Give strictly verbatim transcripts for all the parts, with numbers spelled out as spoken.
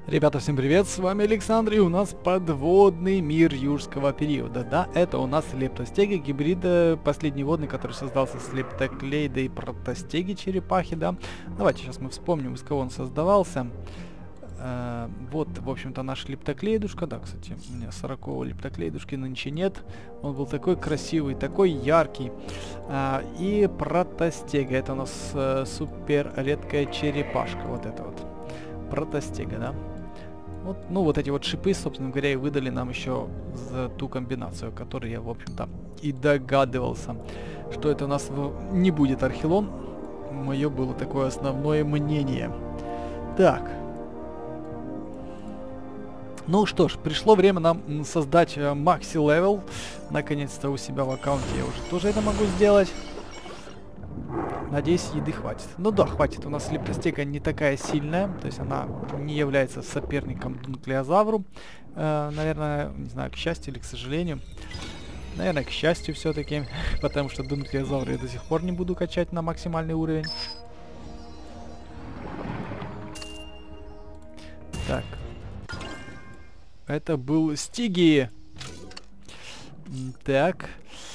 Ребята, всем привет, с вами Александр, и у нас подводный мир юрского периода. Да, это у нас лептостеги, гибрида, последний водный, который создался с лептоклейда и протостеги черепахи, да. Давайте сейчас мы вспомним, из кого он создавался. Э, вот, в общем-то, наш лептоклейдушка, да, кстати, у меня сорокового лептоклейдушки нынче нет. Он был такой красивый, такой яркий. Э, и протостега, это у нас э, супер редкая черепашка, вот это вот. Протостега, да. Вот, ну, вот эти вот шипы, собственно говоря, и выдали нам еще за ту комбинацию, о которой я, в общем-то, и догадывался, что это у нас в... не будет архилон. Мое было такое основное мнение. Так. Ну что ж, пришло время нам создать макси-левел. Наконец-то у себя в аккаунте я уже тоже это могу сделать. Надеюсь, еды хватит. Ну да, хватит. У нас лептостега не такая сильная. То есть она не является соперником дунклеозавру. Э, наверное, не знаю, к счастью или к сожалению. Наверное, к счастью все-таки. Потому что дунклеозавры я до сих пор не буду качать на максимальный уровень. Так. Это был Стиги. Так.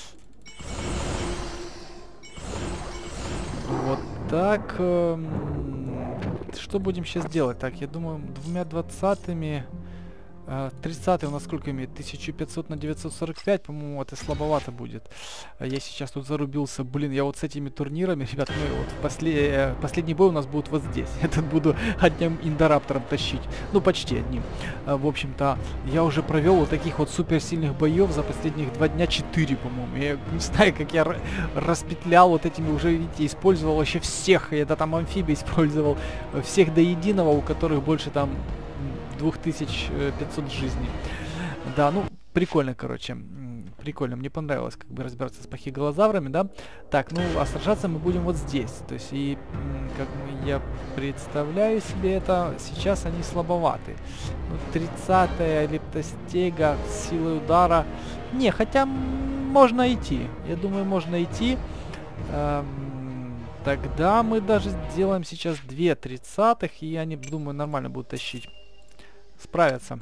Вот так. Э, что будем сейчас делать? Так, я думаю, двумя двадцатыми... Э, тридцатый у нас сколько имеет? тысяча пятьсот на девятьсот сорок пять, по-моему, это слабовато будет. Я сейчас тут зарубился. Блин, я вот с этими турнирами, ребят, мы вот после, э, последний бой у нас будет вот здесь. Этот буду одним индораптором тащить. Ну, почти одним. Э, в общем-то, я уже провел вот таких вот суперсильных боев за последних два дня четыре, по-моему. Я не знаю, как я распетлял вот этими уже, видите, использовал вообще всех. Я да, там амфибий использовал. Всех до единого, у которых больше там... две тысячи пятьсот жизней. Да, ну, прикольно, короче. Прикольно. Мне понравилось как бы разбираться с пахиголозаврами, да. Так, ну, а сражаться мы будем вот здесь. То есть, и как я представляю себе это, сейчас они слабоваты. Ну, тридцатая лептостега с силой удара. Не, хотя можно идти. Я думаю, можно идти. Эм, тогда мы даже сделаем сейчас две тридцатых, и они, думаю, нормально будут тащить. Справятся.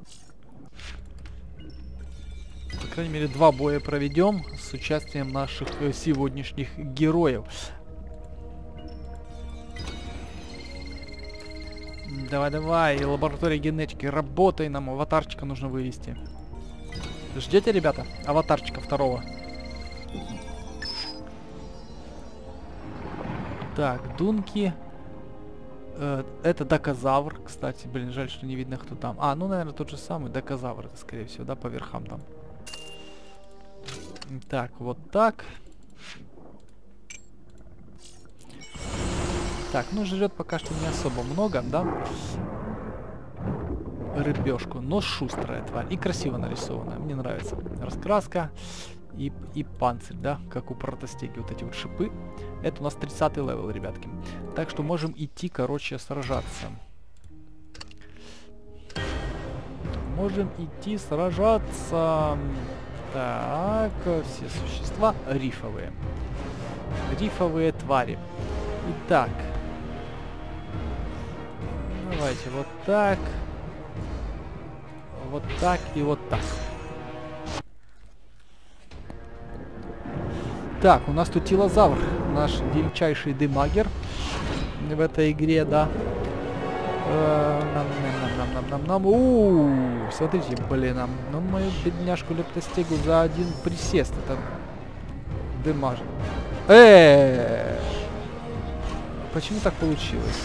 По крайней мере, два боя проведем с участием наших э, сегодняшних героев. Давай-давай, лаборатория генетики, работай, нам аватарчика нужно вывести. Ждете, ребята? Аватарчика второго. Так, дунки... Это дакозавр, кстати, блин, жаль, что не видно, кто там. А, ну, наверное, тот же самый дакозавр, это, скорее всего, да, по верхам там. Так, вот так. Так, ну, жрет пока что не особо много, да? Рыбешку, но шустрая тварь. И красиво нарисованная, мне нравится. Раскраска и, и панцирь, да, как у протостеги, вот эти вот шипы. Это у нас тридцатый левел, ребятки. Так что можем идти, короче, сражаться. Можем идти сражаться. Так, все существа рифовые. Рифовые твари. Итак. Давайте вот так. Вот так и вот так. Так, у нас тут тилозавр, наш величайший демагер в этой игре, да. Нам-нам-нам-нам-нам-нам. Ууу, смотрите, блин, нам, ну мою бедняжку лептостегу за один присест это демажит. Эээ, почему так получилось?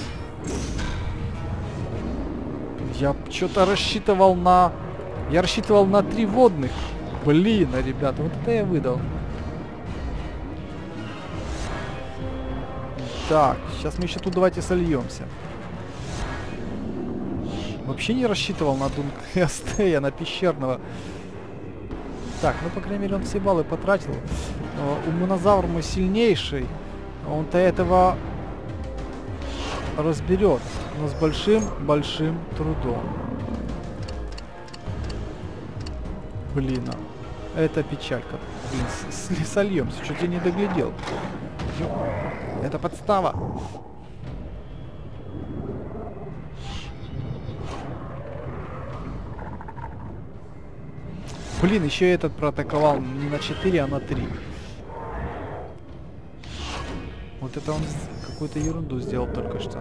Я что-то рассчитывал на, я рассчитывал на три водных. Блин, ребята, вот это я выдал. Так, сейчас мы еще тут давайте сольемся. Вообще не рассчитывал на дунклеостея, на пещерного. Так, ну, по крайней мере, он все баллы потратил. Но у монозавра мой сильнейший. Он-то этого разберет. Но с большим-большим трудом. Блин, это печалька. Блин, сольемся, чуть я не доглядел. Это подстава. Блин, еще и этот проатаковал не на четыре, а на три. Вот это он какую-то ерунду сделал только что.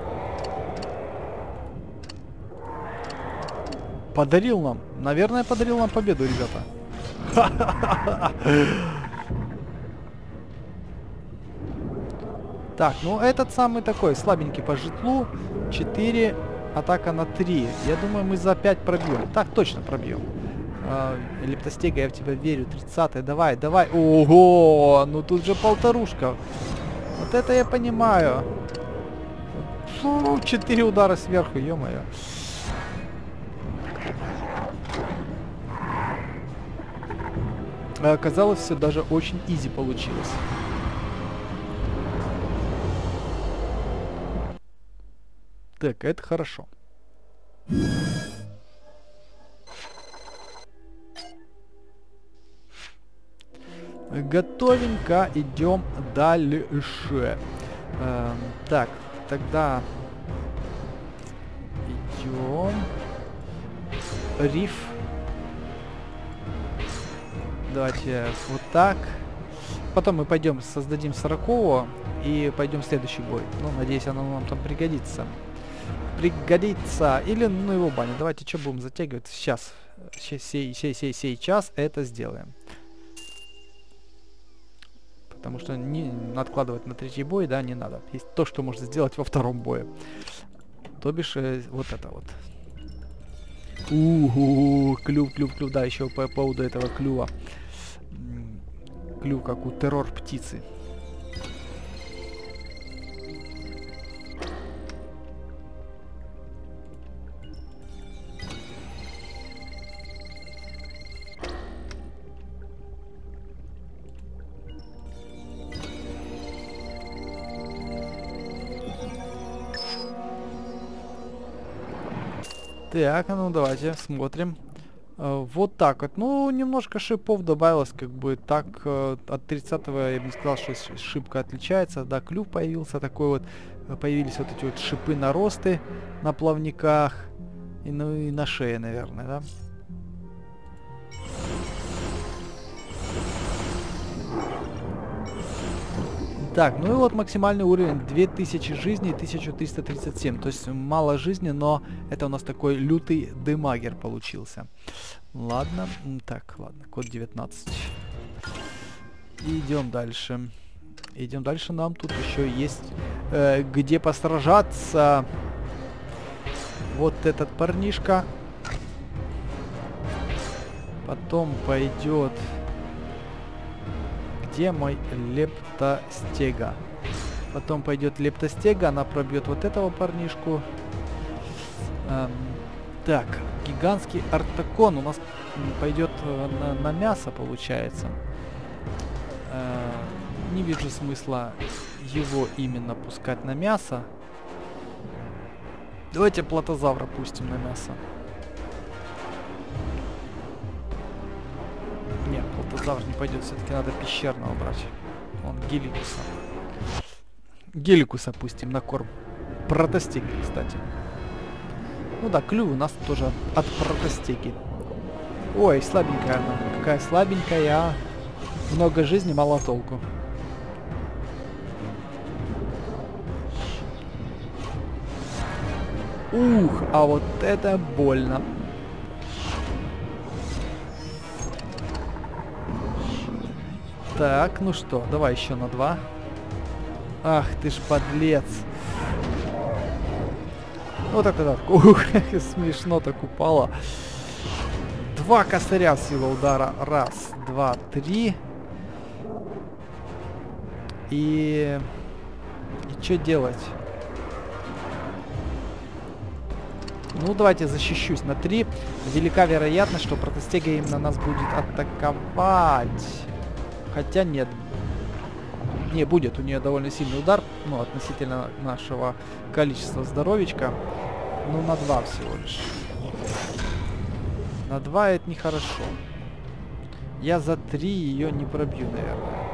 Подарил нам. Наверное, подарил нам победу, ребята. Так, ну этот самый такой слабенький по житлу. четыре, атака на три. Я думаю, мы за пять пробьем. Так, точно пробьем. Uh, Лептостега, я в тебя верю. тридцатый, давай, давай. Ого, ну тут же полторушка. Вот это я понимаю. Фу, четыре удара сверху, ё-моё. А оказалось, все даже очень изи получилось. Так, это хорошо. Готовенько, идем дальше. Эм, так, тогда идем. Риф. Давайте вот так. Потом мы пойдем, создадим сорокового и пойдем в следующий бой. Ну, надеюсь, оно нам там пригодится. Пригодится. Или, ну, его баня. Давайте, что будем затягивать? Сейчас. Сей, сей, сей, сейчас это сделаем. Потому что не откладывать на третий бой, да, не надо. Есть то, что можно сделать во втором бое. То бишь, э, вот это вот. Угу, клюв, клюв, клюв. Да, еще по поводу этого клюва. Клюв, как у террор птицы. Так, а ну давайте смотрим. Uh, вот так вот. Ну, немножко шипов добавилось, как бы так. Uh, от тридцатого я бы не сказал, что шипка отличается. Да, клюв появился такой вот. Uh, появились вот эти вот шипы наросты на плавниках. И, ну и на шее, наверное, да? Так, ну и вот максимальный уровень две тысячи жизней, тысяча триста тридцать семь. То есть мало жизни, но это у нас такой лютый демагер получился. Ладно, так, ладно, код девятнадцать. Идем дальше. Идем дальше, нам тут еще есть э, где посражаться. Вот этот парнишка. Потом пойдет... Где мой Лептостега? Потом пойдет Лептостега, она пробьет вот этого парнишку. Эм, так, гигантский Артакон у нас пойдет на, на мясо, получается. Э, не вижу смысла его именно пускать на мясо. Давайте Платозавра пустим на мясо. Нет, Платозавр не пойдет, все-таки надо пещерного брать. Он Геликуса. Геликуса пустим на корм. Протостеги, кстати. Ну да, клюв у нас тоже от протостеги. Ой, слабенькая она. Какая слабенькая. Много жизни, мало толку. Ух, а вот это больно. Так, ну что, давай еще на два. Ах ты ж подлец. Вот это так. Ух, смешно так упало. Два косаря сила удара. Раз, два, три. И... И что делать? Ну, давайте защищусь на три. Велика вероятность, что протостега именно нас будет атаковать. Хотя нет. Не, будет. У нее довольно сильный удар. Ну, относительно нашего количества здоровичка. Ну, на два всего лишь. На два это нехорошо. Я за три ее не пробью, наверное.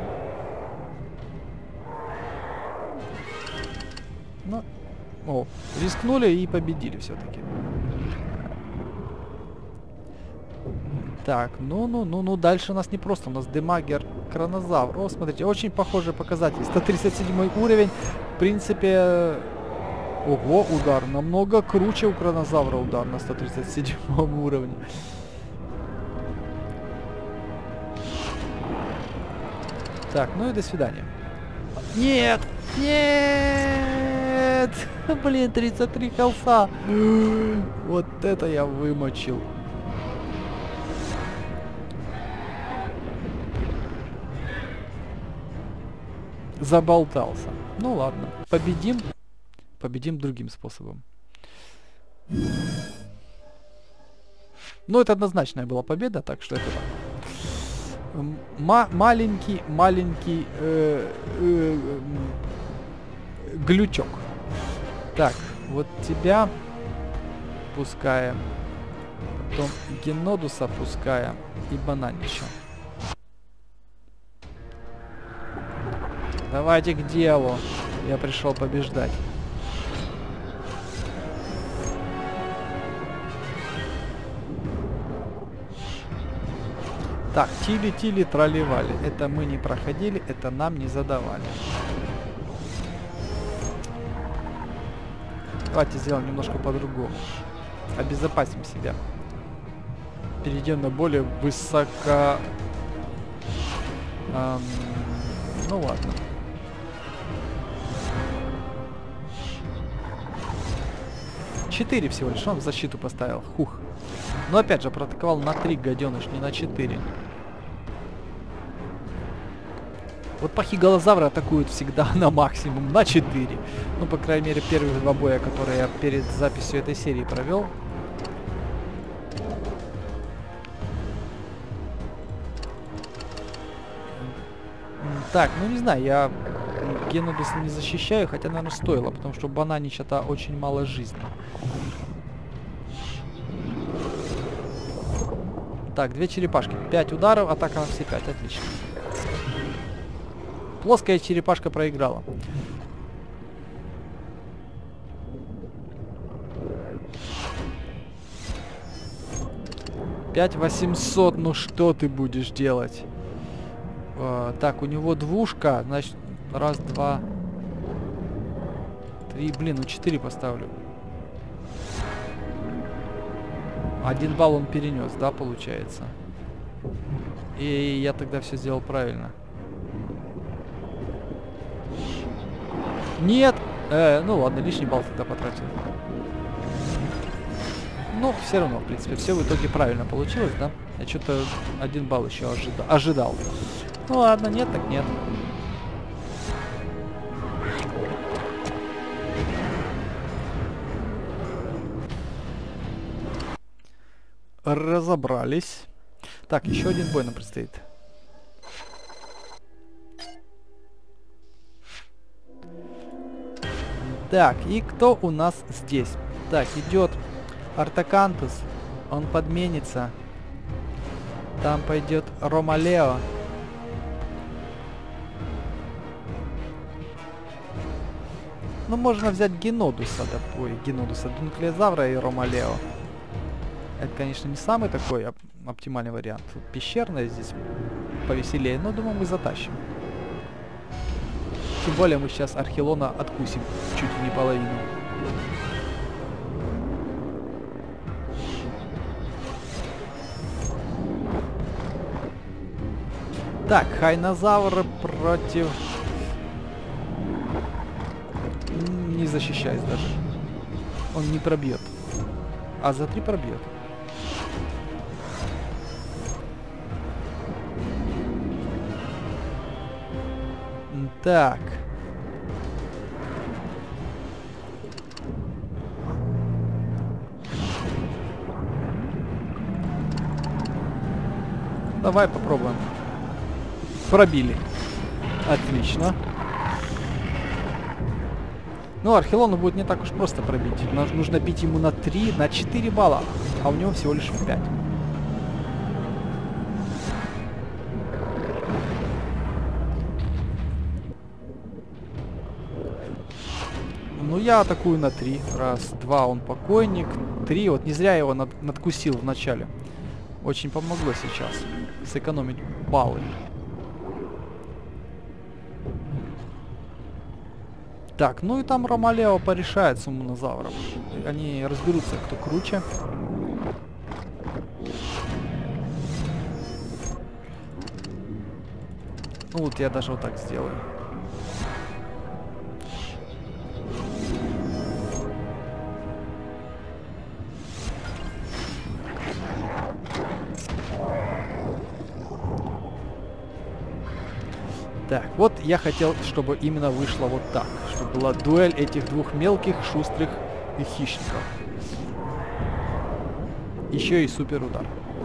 Ну, о, рискнули и победили все-таки. Так, ну-ну-ну-ну, дальше у нас не просто, у нас демагер Кронозавр. О, смотрите, очень похожий показатель. сто тридцать седьмой уровень, в принципе... Ого, удар. Намного круче у Кронозавра удар на сто тридцать седьмом уровне. Так, ну и до свидания. Нет! Нет! Блин, тридцать три холста. Вот это я вымочил. Заболтался. Ну ладно. Победим. Победим другим способом. Ну, это однозначная была победа, так что это так. Ма маленький, маленький э э э глючок. Так, вот тебя пускаем. Потом Генодуса пускаем. И бананища. Давайте к делу. Я пришел побеждать. Так, тили-тили тролливали. Это мы не проходили, это нам не задавали. Давайте сделаем немножко по-другому. Обезопасим себя. Перейдем на более высоко... Эм, ну ладно. четыре всего лишь он в защиту поставил. Хух. Но опять же, проатаковал на три, гаденыш, не на четыре. Вот пахиголозавры атакуют всегда на максимум, на четыре. Ну, по крайней мере, первых два боя, которые я перед записью этой серии провел. Так, ну не знаю, я Генодуса не защищаю, хотя, наверное, стоило, потому что бананича-то очень мало жизни. Так, две черепашки. пять ударов, атака на все пять. Отлично. Плоская черепашка проиграла. пять восемьсот, ну что ты будешь делать? А, так, у него двушка, значит, раз, два, три, блин, ну четыре поставлю. Один балл он перенес, да, получается? И я тогда все сделал правильно. Нет! Э, ну ладно, лишний балл тогда потратил. Ну, все равно, в принципе, все в итоге правильно получилось, да? Я что-то один балл еще ожида ожидал. Ну ладно, нет, так нет. Разобрались. Так, еще один бой нам предстоит. Так, и кто у нас здесь? Так, идет Артакантус. Он подменится. Там пойдет Ромалео. Ну, можно взять Генодуса, да, ой, Генодуса, Дунклезавра и Ромалео. Это, конечно, не самый такой оп оптимальный вариант. Тут пещерная здесь повеселее, но, думаю, мы затащим. Тем более мы сейчас Архилона откусим чуть ли не половину. Так, Хайнозавр против... Не защищаясь даже. Он не пробьет. А за три пробьет. Так. Давай попробуем. Пробили. Отлично. Ну, Архилону будет не так уж просто пробить. Нам нужно бить ему на три, на четыре балла. А у него всего лишь пять. Ну, я атакую на три. Раз, два, он покойник. Три, вот не зря я его над, надкусил в начале. Очень помогло сейчас сэкономить баллы. Так, ну и там Ромалео порешает с Умонозавром. Они разберутся, кто круче. Ну вот я даже вот так сделаю. Так, вот я хотел, чтобы именно вышло вот так. Чтобы была дуэль этих двух мелких, шустрых и хищников. Еще и супер удар.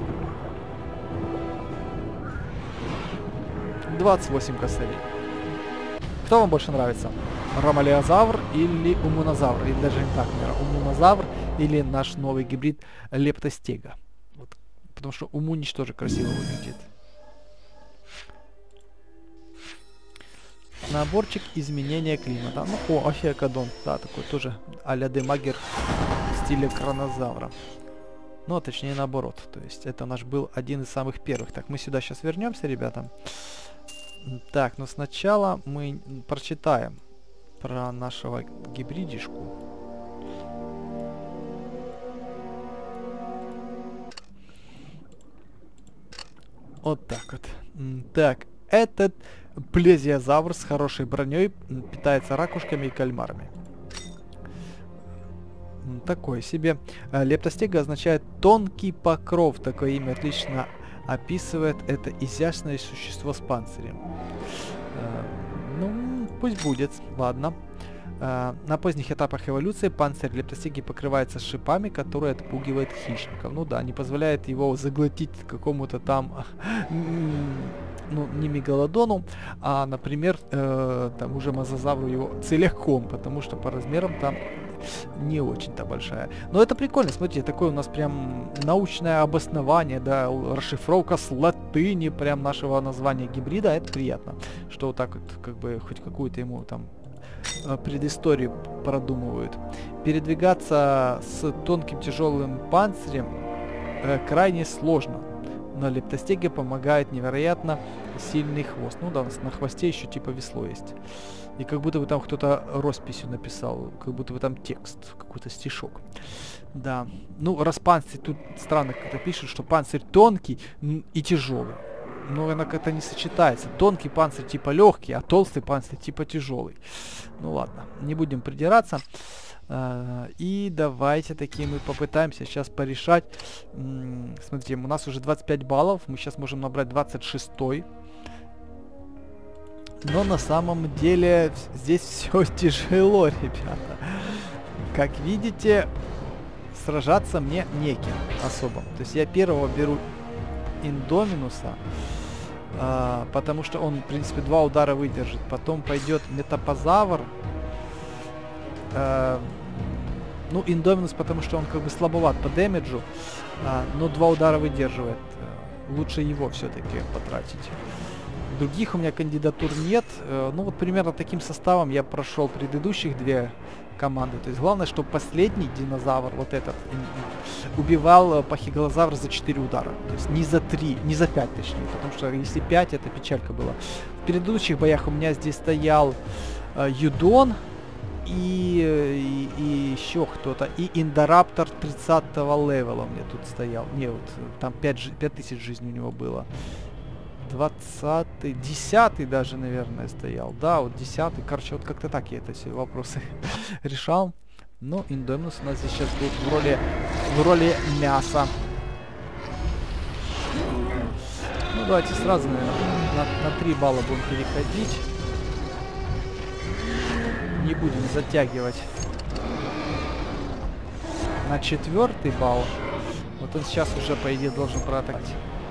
двадцать восемь косарей. Кто вам больше нравится? Ромалеозавр или Умонозавр? Или даже не так, наверное. Умонозавр или наш новый гибрид Лептостега? Вот, потому что Умунич тоже красиво выглядит. Наборчик изменения климата. Ну, о, Афиакадон. Да, такой тоже а-ля Демагер в стиле Кронозавра. Ну, точнее наоборот. То есть это наш был один из самых первых. Так, мы сюда сейчас вернемся, ребята. Так, но сначала мы прочитаем про нашего гибридишку. Вот так вот. Так, этот плезиозавр с хорошей броней питается ракушками и кальмарами. Такой себе. Лептостега означает тонкий покров. Такое имя отлично описывает это изящное существо с панцирем. Э, ну, пусть будет. Ладно. Э, на поздних этапах эволюции панцирь лептостеги покрывается шипами, которые отпугивают хищников. Ну да, не позволяет его заглотить какому-то там, ну, не мегалодону, а, например, э, там уже мозазавру его целиком, потому что по размерам там не очень-то большая. Но это прикольно, смотрите, такое у нас прям научное обоснование, да, расшифровка с латыни прям нашего названия гибрида, это приятно, что вот так вот, как бы, хоть какую-то ему там предысторию продумывают. Передвигаться с тонким тяжелым панцирем э, крайне сложно, но лептостеге помогает невероятно сильный хвост. Ну да, на хвосте еще типа весло есть. И как будто бы там кто-то росписью написал, как будто бы там текст, какой-то стишок. Да. Ну, раз панцирь, тут странно как-то пишут, что панцирь тонкий и тяжелый. Но она как-то не сочетается. Тонкий панцирь типа легкий, а толстый панцирь типа тяжелый. Ну ладно, не будем придираться. Uh, и давайте такие мы попытаемся сейчас порешать. М-м, смотрите, у нас уже двадцать пять баллов. Мы сейчас можем набрать двадцать шесть. Но на самом деле здесь все тяжело, ребята. Как видите, сражаться мне неким особо. То есть я первого беру Индоминуса, а, потому что он, в принципе, два удара выдержит. Потом пойдет Метапозавр. А, ну, Индоминус, потому что он как бы слабоват по дэмэджу, а, но два удара выдерживает. Лучше его все-таки потратить. Других у меня кандидатур нет. Ну вот примерно таким составом я прошел предыдущих две команды. То есть главное, чтобы последний динозавр, вот этот, убивал пахиглозавр за четыре удара. То есть не за три, не за пять точнее. Потому что если пять, это печалька была. В предыдущих боях у меня здесь стоял э, Юдон и, и, и еще кто-то. И Индораптор тридцатого левела у меня тут стоял. Не, вот там пять тысяч жизней у него было. двадцатый, десятый даже, наверное, стоял. Да, вот десятый. Короче, вот как-то так я это все вопросы решал. Но Индоминус у нас здесь сейчас будет в роли, в роли мяса. Ну, давайте сразу, наверное, на, на три балла будем переходить. Не будем затягивать на четвертый балл. Вот он сейчас уже, по идее, должен проатаковать.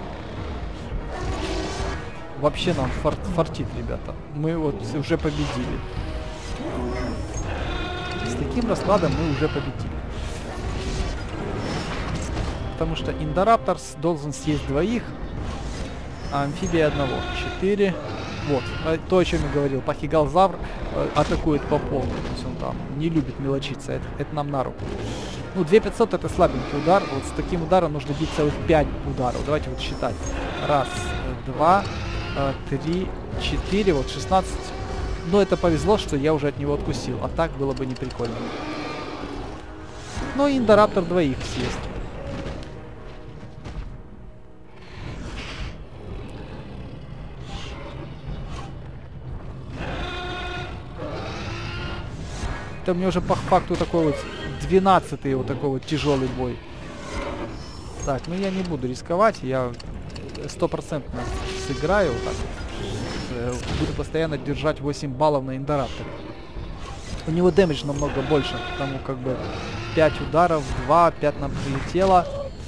Вообще нам фор фартит, ребята. Мы вот уже победили. С таким раскладом мы уже победили. Потому что Индорапторс должен съесть двоих, а амфибия одного. четыре, Вот, то, о чем я говорил. Пахигалзавр э, атакует по полной. То есть он там не любит мелочиться. Это, это нам на руку. Ну, две тысячи пятьсот это слабенький удар. Вот с таким ударом нужно бить целых пять ударов. Давайте вот считать. Раз, два, три, четыре, вот шестнадцать. Но это повезло, что я уже от него откусил. А так было бы не прикольно. Ну, Индораптор двоих съест. Это мне уже по факту такой вот двенадцатый вот такой вот тяжелый бой. Так, ну я не буду рисковать, я стопроцентно сыграю вот так вот. Буду постоянно держать восемь баллов на Индорапторе. У него дэмэдж намного больше, потому как бы пять ударов, два, пять нам прилетело.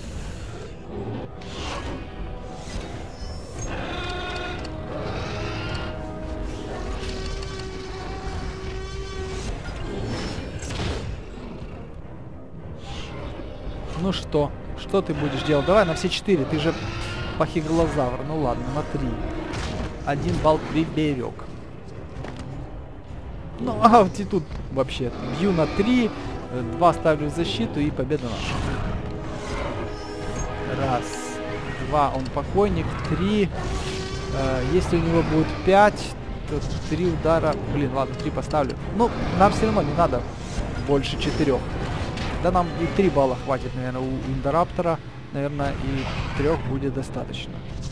Ну что? Что ты будешь делать? Давай на все четыре. Ты же пахигалозавр. Ну ладно, на три. Один балл приберег. Ну, а вот и тут вообще бью на три. Два ставлю в защиту и победа наша. Раз. Два. Он покойник. Три. Э, если у него будет пять, то три удара. Блин, ладно, три поставлю. Ну, нам все равно не надо больше четырех. Да нам и три балла хватит, наверное, у Индораптора. Наверное, и трех будет достаточно.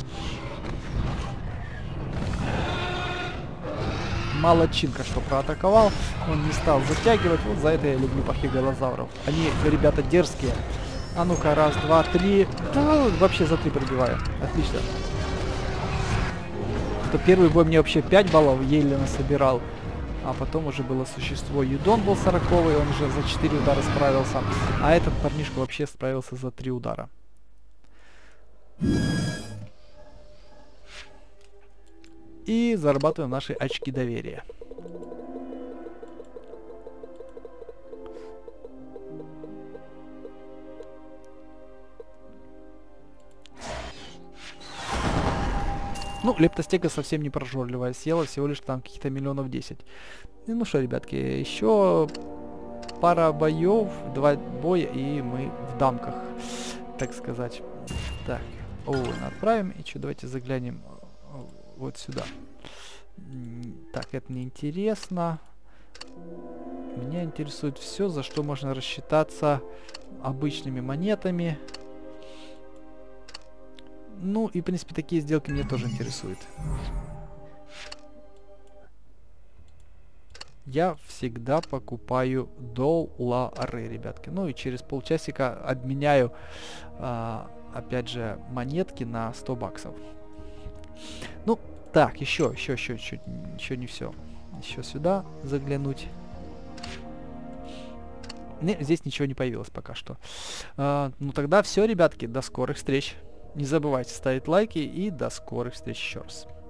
Молодчинка, что проатаковал. Он не стал затягивать. Вот за это я люблю пахигалозавров. Они, ребята, дерзкие. А ну-ка, раз, два, три. Да, вообще за три пробиваю. Отлично. То первый бой мне вообще пять баллов еле насобирал. А потом уже было существо. Юдон был сороковый, он уже за четыре удара справился. А этот парнишка вообще справился за три удара. И зарабатываем наши очки доверия. Ну, Лептостега совсем не прожорливая, съела всего лишь там каких-то миллионов десять. И, ну что, ребятки, еще пара боев, два боя, и мы в дамках, так сказать. Так, Оуэна отправим, и что, давайте заглянем вот сюда. Так, это не интересно. Меня интересует все, за что можно рассчитаться обычными монетами. Ну, и, в принципе, такие сделки меня тоже интересуют. Я всегда покупаю доллары, ребятки. Ну, и через полчасика обменяю, а, опять же, монетки на сто баксов. Ну, так, еще, еще, еще, еще, еще не все. Еще сюда заглянуть. Не, здесь ничего не появилось пока что. А, ну, тогда все, ребятки, до скорых встреч. Не забывайте ставить лайки и до скорых встреч еще раз.